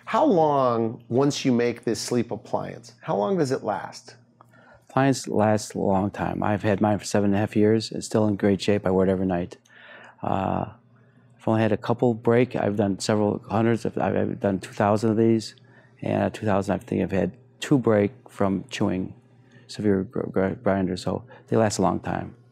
How long, once you make this sleep appliance, how long does it last? Appliance lasts a long time. I've had mine for 7.5 years. It's still in great shape. I wear it every night. I've only had a couple break. I've done several hundreds. I've done 2,000 of these. And at 2,000, I think I've had 2 break from chewing severe grinders. So they last a long time.